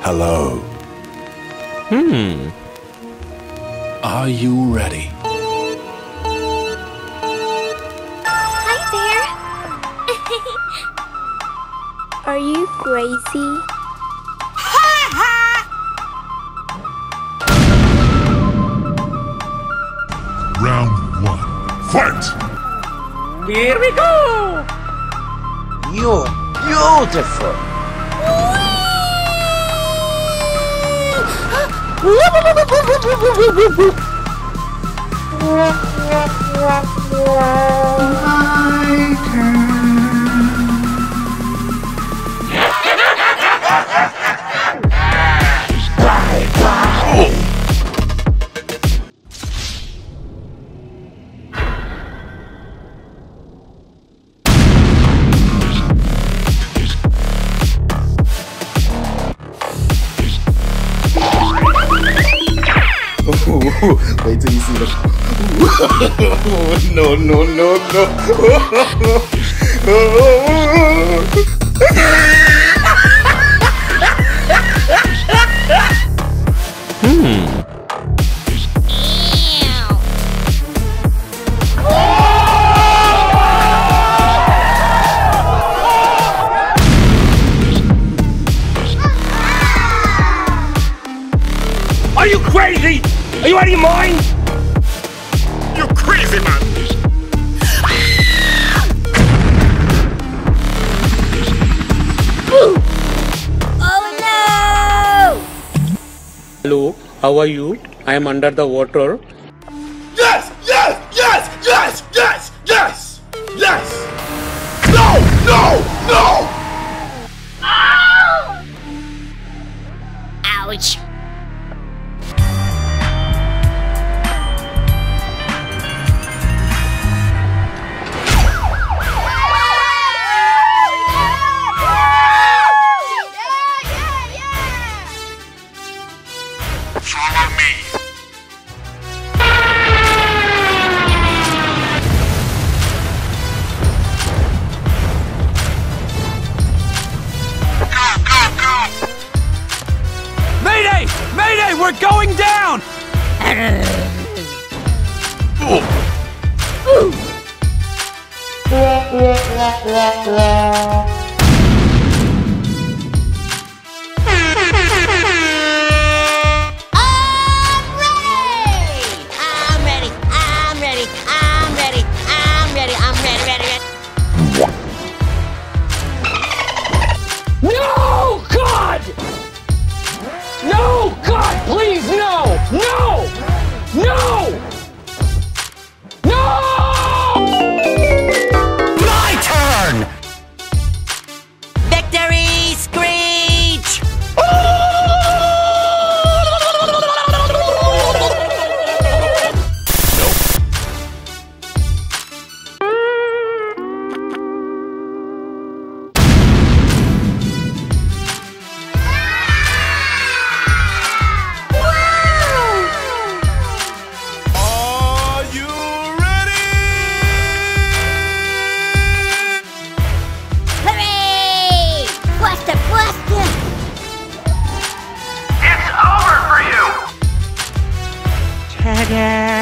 Hello. Are you ready? Hi there. Are you crazy? Round 1. Fight! Here we go! You're beautiful. Wait till you see the. No. Are you crazy? Are you out of your mind? You're crazy, man! Oh no! Hello, how are you? I am under the water. Yes! No! Ouch! Follow me. Mayday! Mayday! We're going down! No! God! No! God, please, no! No! No! No! My turn! Victory screech! Are you ready? Hooray! Buster! Ta-da!